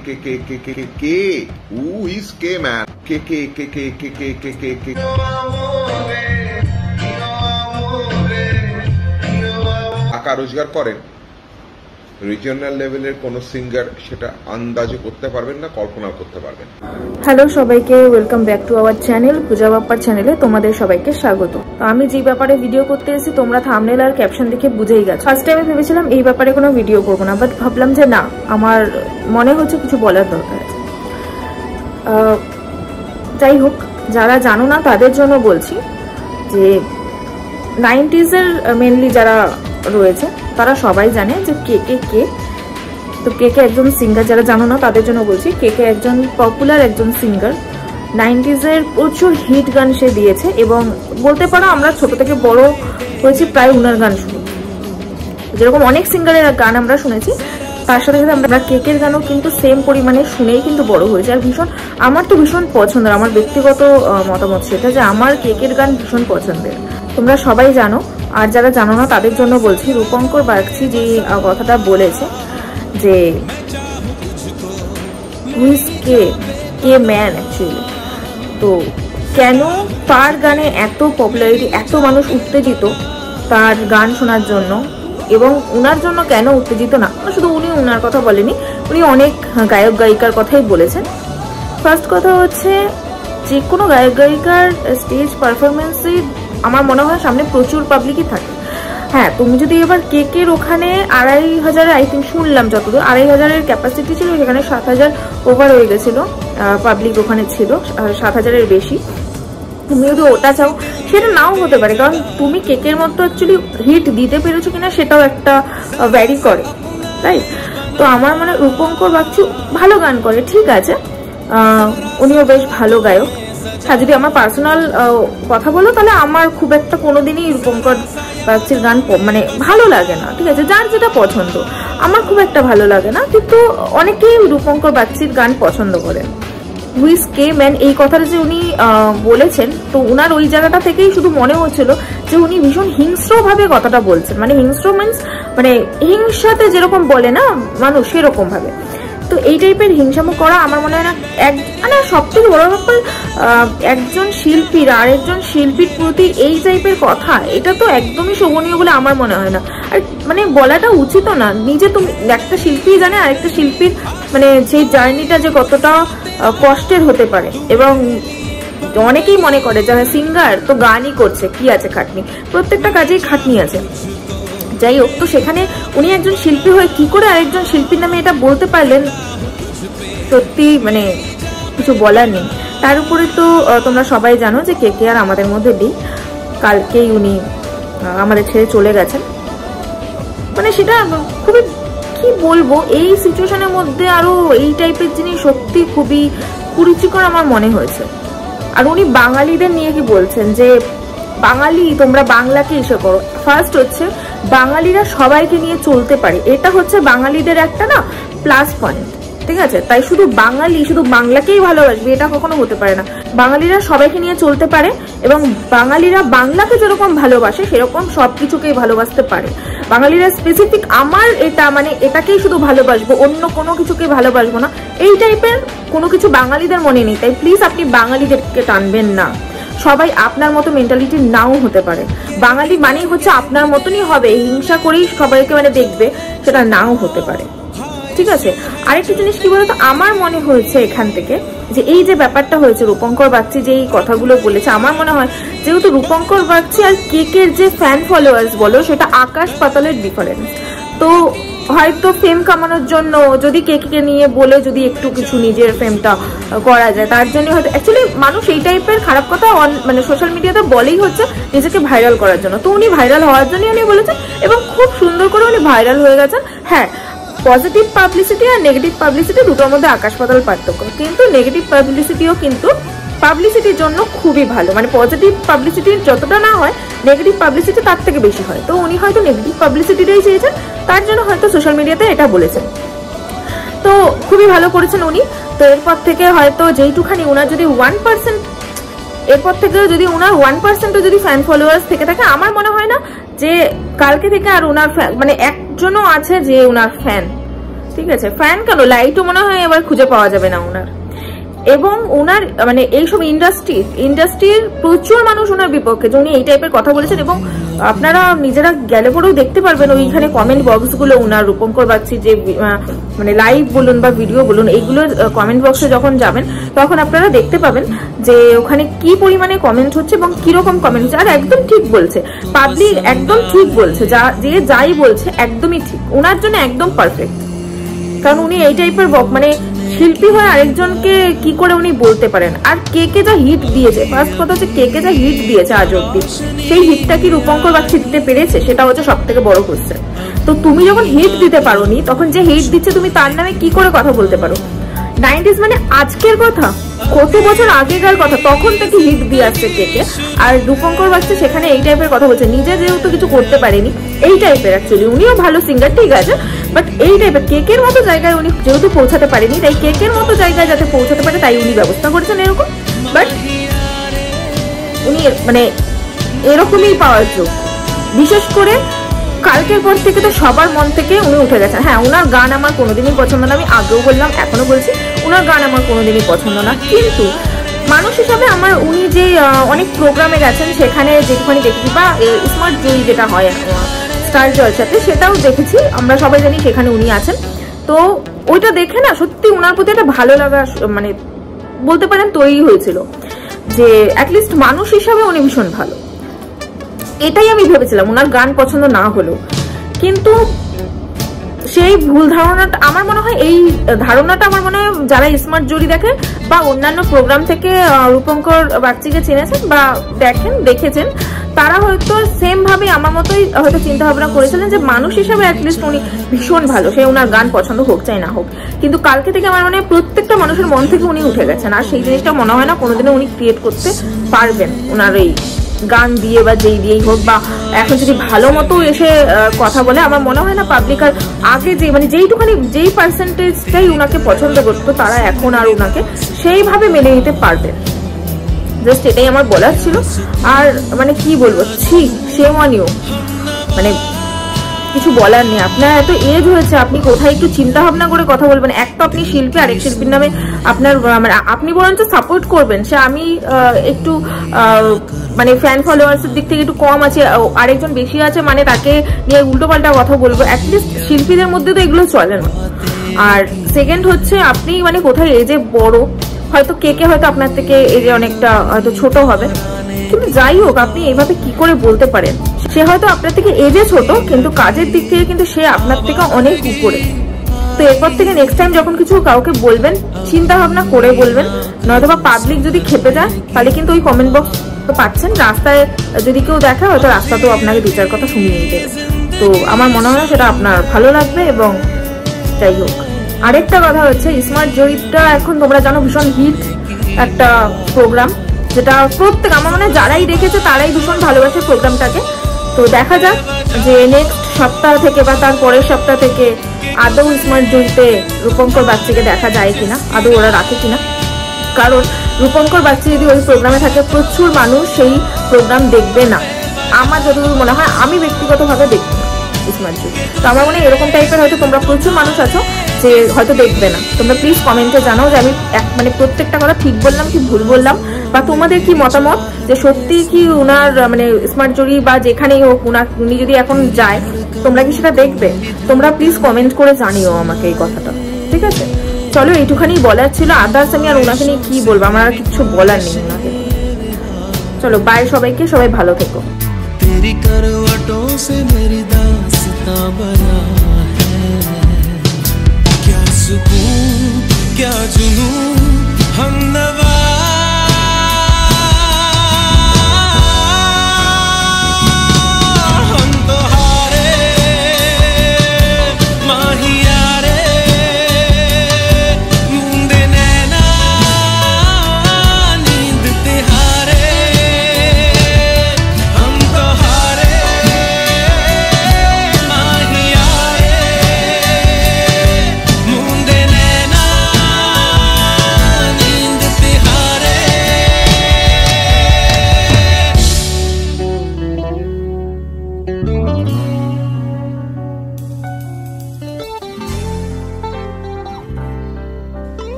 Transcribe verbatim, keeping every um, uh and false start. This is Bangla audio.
K K K K K K. Who is K man? K K K K K K K K K. টাকা রোজগার করেন, রিজিওনাল লেভেলের কোন সিঙ্গার সেটা আন্দাজে করতে পারবেন না, কল্পনা করতে পারবেন। হ্যালো সবাইকে, welcome back to our channel Puja বাপ্পার চ্যানেলে তোমাদের সবাইকে স্বাগত। তো আমি যে ব্যাপারে ভিডিও করতে এসেছি তোমরা থাম্বনেল আর ক্যাপশন দেখে বুঝেই গেছো। ফার্স্ট টাইমে ভেবেছিলাম এই ব্যাপারে কোনো ভিডিও করবো না, বাট ভাবলাম যে না, আমার মনে হচ্ছে কিছু বলার দরকার আছে। যাই হোক, যারা জানো না তাদের জন্য বলছি যে নাইনটিজের মেনলি যারা রয়েছে তারা সবাই জানে যে কে কে কে তো কে কে একজন সিঙ্গার। যারা জানো না তাদের জন্য বলছি, কে কে একজন পপুলার একজন সিঙ্গার। নাইনটিজের প্রচুর হিট গান সে দিয়েছে এবং বলতে পারো আমরা ছোট থেকে বড় হয়েছি প্রায় উনার গান শুনি। যেরকম অনেক সিঙ্গারের গান আমরা শুনেছি, তার সাথে সাথে আমরা কেকের গানও কিন্তু সেম পরিমাণে শুনেই কিন্তু বড় হয়েছে। আর ভীষণ আমার তো ভীষণ পছন্দের, আমার ব্যক্তিগত মতামত সেটা যে আমার কেকের গান ভীষণ পছন্দের, তোমরা সবাই জানো। আর যারা জানো না তাদের জন্য বলছি, রূপঙ্কর বাগচি যে কথাটা বলেছে যে who's K K man actually, তো কেন তার গানে এত পপুলারিটি, এত মানুষ উত্তেজিত তার গান শোনার জন্য, এবং উনার জন্য কেন উত্তেজিত না, শুধু উনি উনার কথা বলেনি, উনি অনেক গায়ক গায়িকার কথাই বলেছেন। ফার্স্ট কথা হচ্ছে, যে কোনো গায়ক গায়িকার স্টেজ পারফরমেন্সে আমার মনে হয় সামনে প্রচুর পাবলিকই থাকে। হ্যাঁ, তুমি যদি এবার কেকের ওখানে আড়াই হাজারের আই থিঙ্ক শুনলাম যতদূর আড়াই হাজারের ক্যাপাসিটি ছিল, সেখানে সাত হাজার ওভার হয়ে গেছিল পাবলিক, ওখানে ছিল সাত হাজারের বেশি। তুমি যদি ওটা চাও সেটা নাও হতে পারে, কারণ তুমি কেকের মতো অ্যাকচুয়ালি হিট দিতে পেরেছো কিনা সেটাও একটা ভ্যারি করে, রাইট? তো আমার মনে রূপঙ্কর বাগচি ভালো গান করে, ঠিক আছে, উনিও বেশ ভালো গায়ক। হ্যাঁ, যদি আমার পার্সোনাল কথা বলো তাহলে আমার খুব একটা কোনোদিনই রূপঙ্কর বাগচির গান মানে ভালো লাগে না, ঠিক আছে, যার যেটা পছন্দ। আমার খুব একটা ভালো লাগে না, কিন্তু অনেকেই রূপঙ্কর বাগচির গান পছন্দ করেন। হুইজ কে ম্যান এই কথাটা যে উনি বলেছেন, তো উনার ওই জায়গাটা থেকেই শুধু মনে হচ্ছিল যে উনি ভীষণ হিংস্র ভাবে কথাটা বলছেন, মানে হিংস্র মিন্স মানে হিংসাতে যেরকম বলে না মানুষ, সেরকম ভাবে। তো এই টাইপের হিংসামো করা আমার মনে হয় না, এক মানে সব থেকে বড় ব্যাপার একজন শিল্পীর আর একজন শিল্পীর প্রতি এই টাইপের কথা, এটা তো একদমই শোভনীয় বলে আমার মনে হয় না। আর মানে বলাটা উচিত না। নিজে তুমি একটা শিল্পী জানে আরেকটা শিল্পীর মানে সেই জার্নিটা যে কতটা কষ্টের হতে পারে, এবং অনেকেই মনে করে যারা সিঙ্গার তো গানই করছে, কি আছে খাটনি, প্রত্যেকটা কাজেই খাটনি আছে। যাই হোক, তো সেখানে উনি একজন শিল্পী হয়ে কি করে আরেকজন শিল্পীর নামে এটা বলতে পারলেন, সত্যি মানে কিছু বলার নেই। তার উপরে তো তোমরা সবাই জানো যে কে কে আর আমাদের মধ্যে নেই, কালকেই উনি আমাদের ছেড়ে চলে গেছেন। মানে সেটা খুবই কি বলবো, এই সিচুয়েশনের মধ্যে আরো এই টাইপের জিনিস সত্যি খুবই কুরুচিকর আমার মনে হয়েছে। আর উনি বাঙালিদের নিয়ে কি বলছেন যে বাঙালি তোমরা বাংলাকে এসে করো। ফার্স্ট হচ্ছে বাঙালিরা সবাইকে নিয়ে চলতে পারে, এটা হচ্ছে বাঙালিদের একটা না প্লাস পয়েন্ট, ঠিক আছে? তাই শুধু বাঙালি শুধু বাংলাকেই ভালোবাসবে এটা কখনো হতে পারে না। বাঙালিরা সবাইকে নিয়ে চলতে পারে, এবং বাঙালিরা বাংলাকে যেরকম ভালোবাসে সেরকম সবকিছুকেই ভালোবাসতে পারে। বাঙালিরা স্পেসিফিক আমার এটা মানে এটাকেই শুধু ভালোবাসবো, অন্য কোনো কিছুকেই ভালোবাসবো না, এই টাইপের কোনো কিছু বাঙালিদের মনে নেই। তাই প্লিজ আপনি বাঙালিদেরকে টানবেন না। সবাই আপনার মতো মেন্টালিটি নাও হতে পারে, বাঙালি মানেই হচ্ছে আপনার মতনই হবে, হিংসা করেই সবাইকে মানে দেখবে, সেটা নাও হতে পারে, ঠিক আছে? আরেকটা জিনিস কি বলতো, আমার মনে হয়েছে এখান থেকে যে এই যে ব্যাপারটা হয়েছে, রূপঙ্কর বাগচি যে এই কথাগুলো বলেছে, আমার মনে হয় যেহেতু রূপঙ্কর বাগচি আর কেকের যে ফ্যান ফলোয়ার্স বলো সেটা আকাশ পাতালের ডিফারেন্স, তো হয়তো ফেম কামানোর জন্য যদি কেকে নিয়ে বলে যদি একটু কিছু নিজের ফেমটা করা যায়, তার জন্য হয়তো অ্যাকচুয়ালি মানুষ এই টাইপের খারাপ কথা মানে সোশ্যাল মিডিয়াতে বলেই হচ্ছে নিজেকে ভাইরাল করার জন্য। তো উনি ভাইরাল হওয়ার জন্যই উনি বলেছেন, এবং খুব সুন্দর করে উনি ভাইরাল হয়ে গেছেন। হ্যাঁ, পজিটিভ পাবলিসিটি আর নেগেটিভ পাবলিসিটি দুটোর মধ্যে আকাশ পাতাল পার্থক্য, কিন্তু নেগেটিভ পাবলিসিটিও কিন্তু পাবলিসিটির জন্য খুবই ভালো, মানে পজিটিভ পাবলিসিটির যতটা না হয় নেগেটিভ পাবলিসিটি তার থেকে বেশি হয়। তো উনি হয়তো নেগেটিভ পাবলিসিটিটাই চেয়েছেন, তার জন্য হয়তো সোশ্যাল মিডিয়াতে এটা বলেছেন, তো খুবই ভালো করেছেন উনি। তো এরপর থেকে হয়তো যেইটুখানি উনার যদি ওয়ান পার্সেন্ট এরপর থেকে যদি উনার ওয়ান পার্সেন্টও যদি ফ্যান ফলোয়ার্স থেকে থাকে, আমার মনে হয় না যে কালকে থেকে আর উনার মানে একজনও আছে যে উনার ফ্যান, ঠিক ঠিক আছে, ফ্যান কেন, লাইটও মনে হয় এবার খুঁজে পাওয়া যাবে না ওনার। এবং ওনার মানে এইসব ইন্ডাস্ট্রি ইন্ডাস্ট্রির প্রচুর মানুষ ওনার বিপক্ষে, যে উনি এই টাইপের কথা বলেছেন। এবং আপনারা নিজেরা গেলে পরেও দেখতে পারবেন ওইখানে কমেন্ট বক্স গুলো ওনার রূপঙ্কর বাগচি যে মানে লাইভ বলুন বা ভিডিও বলুন, এইগুলোর কমেন্ট বক্সে যখন যাবেন তখন আপনারা দেখতে পাবেন যে ওখানে কি পরিমাণে কমেন্ট হচ্ছে এবং কিরকম কমেন্ট হচ্ছে। আর একদম ঠিক বলছে, পাবলিক একদম ঠিক বলছে, যা যে যাই বলছে একদমই ঠিক, ওনার জন্য একদম পারফেক্ট। কারণ উনি এই টাইপের মানে শিল্পী হয়ে আরেকজনকে কি করে উনি বলতে পারেন। আর কে কে যা হিট দিয়েছে, ফার্স্ট কথা হচ্ছে কে কে যা হিট দিয়েছে আজ অব্দি, সেই হিটটা কি রূপঙ্কর বাগচি দিতে পেরেছে, সেটা হচ্ছে সব থেকে বড় কোশ্চেন। তো তুমি যখন হিট দিতে পারো নি, তখন যে হিট দিচ্ছে তুমি তার নামে কি করে কথা বলতে পারো? নাইনটিজ মানে আজকের কথা, কত বছর আগেকার কথা, তখন থেকে হিট দিয়ে আসছে কে কে। আর রূপঙ্কর বাগচি সেখানে এই টাইপের কথা বলছে, নিজে যেহেতু কিছু করতে পারেনি এই টাইপের। অ্যাকচুয়ালি উনিও ভালো সিঙ্গার, ঠিক আছে, বাট এই টাইপের কেকের মতো জায়গায় উনি যেহেতু পৌঁছাতে পারেনি, তাই কেকের মতো জায়গায় যাতে পৌঁছাতে পারে তাই উনি ব্যবস্থা করেছেন এরকম। বাট উনি মানে এরকমই পাওয়ার যোগ্য। বিশেষ করে কালকের পর থেকে তো সবার মন থেকে উনি উঠে গেছেন। হ্যাঁ, ওনার গান আমার কোনোদিনই পছন্দ না, আমি আগেও বললাম এখনো বলছি, ওনার গান আমার কোনোদিনই পছন্দ না। কিন্তু মানুষ হিসাবে আমার উনি যে অনেক প্রোগ্রামে গেছেন সেখানে যেখানে দেখেছি, বা স্মার্ট জয়ী যেটা হয় স্টার জলসাতে সেটাও দেখেছি, আমরা সবাই জানি সেখানে উনি আছেন। তো ওইটা দেখে না সত্যি ওনার প্রতি একটা ভালো লাগা মানে বলতে পারেন তৈরি হয়েছিল, যে অ্যাটলিস্ট মানুষ হিসাবে উনি ভীষণ ভালো। এটাই আমি ভেবেছিলাম ওনার গান পছন্দ না হলেও। কিন্তু সেই ভুল ধারণাটা আমার মনে হয়, এই ধারণাটা আমার মনে হয় যারা স্মার্ট জুরি দেখে বা অন্যান্য প্রোগ্রাম থেকে রূপঙ্কর বাগচিকে চিনেছেন বা দেখেন দেখেছেন, তারা হয়তো সেম ভাবে আমার মতোই হয়তো চিন্তা ভাবনা করেছিলেন যে মানুষ হিসাবে অ্যাটলিস্ট উনি ভীষণ ভালো, সে ওনার গান পছন্দ হোক চাই না হোক। কিন্তু কালকে থেকে আমার মনে হয় প্রত্যেকটা মানুষের মন থেকে উনি উঠে গেছেন, আর সেই জিনিসটা মনে হয় না কোনোদিনও উনি ক্রিয়েট করতে পারবেন ওনার এই গান দিয়ে বা যেই দিয়েই হোক। বা এখন যদি ভালো মতো এসে কথা বলে, আমার মনে হয় না পাবলিক আর আগে যে মানে যেইটুখানি যেই পার্সেন্টেজটাই উনাকে পছন্দ করতো, তারা এখন আর উনাকে সেইভাবে মেনে নিতে পারবে। জাস্ট এটাই আমার বলার ছিল। আর মানে কি বলবো, ছি সেম অন ইউ, মানে কিছু বলার নেই। আপনার এত এজ হয়েছে, আপনি কোথায় একটু চিন্তা ভাবনা করে কথা বলবেন। এক তো আপনি শিল্পী, আরেক শিল্পীর নামে আপনার মানে আপনি বরঞ্চ সাপোর্ট করবেন, সে আমি একটু মানে ফ্যান ফলোয়ার্সের দিক থেকে একটু কম আছে, আরেকজন বেশি আছে মানে তাকে নিয়ে উল্টো পাল্টা কথা বলবো। অ্যাটলিস্ট শিল্পীদের মধ্যে তো এগুলো চলে না। আর সেকেন্ড হচ্ছে, আপনি মানে কোথায় এজে বড়, হয়তো কে কে হয়তো আপনার থেকে এজে অনেকটা হয়তো ছোট হবে, কিন্তু যাই হোক আপনি এইভাবে কি করে বলতে পারেন? সে হয়তো আপনার থেকে এজে ছোট, কিন্তু কাজের দিক থেকে কিন্তু সে আপনার থেকে অনেক উপরে। তো এরপর থেকে নেক্সট টাইম যখন কিছু কাউকে বলবেন, চিন্তা ভাবনা করে বলবেন, নয়তো বা পাবলিক যদি খেপে যায় তাহলে কিন্তু ওই কমেন্ট বক্স তো পাচ্ছেন, রাস্তায় যদি কেউ দেখে হয়তো রাস্তাতেও আপনাকে দু চার কথা শুনিয়ে নিতে। তো আমার মনে হয় সেটা আপনার ভালো লাগবে। এবং যাই হোক, আরেকটা কথা হচ্ছে, স্মার্ট জয়ীটা এখন তোমরা জানো ভীষণ হিট একটা প্রোগ্রাম, যেটা প্রত্যেক আমার মনে হয় যারাই দেখেছে তারাই ভীষণ ভালোবাসে প্রোগ্রামটাকে। তো দেখা যাক যে নেক্সট সপ্তাহ থেকে বা তার পরের সপ্তাহ থেকে আদৌ স্মার্ট জয়ীতে রূপঙ্কর বাগচিকে দেখা যায় কিনা, আদৌ ওরা রাখে কিনা। কারণ রূপঙ্কর বাগচি যদি ওই প্রোগ্রামে থাকে, প্রচুর মানুষ সেই প্রোগ্রাম দেখবে না, আমার যতদূর মনে হয়। আমি ব্যক্তিগতভাবে দেখি স্মার্ট জয়ী, তো আমার মনে হয় এরকম টাইপের হয়তো তোমরা প্রচুর মানুষ আছো যে হয়তো দেখবে না। তোমরা প্লিজ কমেন্টে জানাও যে আমি মানে প্রত্যেকটা কথা ঠিক বললাম কি ভুল বললাম, বা তোমাদের কি মতামত, যে সত্যি কি উনার মানে স্মার্ট জয়ী বা যেখানেই হোক উনার উনি যদি এখন যায়, তোমরা কি সেটা দেখবে? তোমরা প্লিজ কমেন্ট করে জানিও আমাকে এই কথাটা, ঠিক আছে? চলো এইটুখানি বলার ছিল, আদার্স আমি আর ওনাকে নিয়ে কি বলবো, আমার আর কিছু বলার নেই ওনাকে। চলো বাই সবাইকে, সবাই ভালো থেকো। तेरी करवटों से मेरी दास्तां बना है, क्या सुकून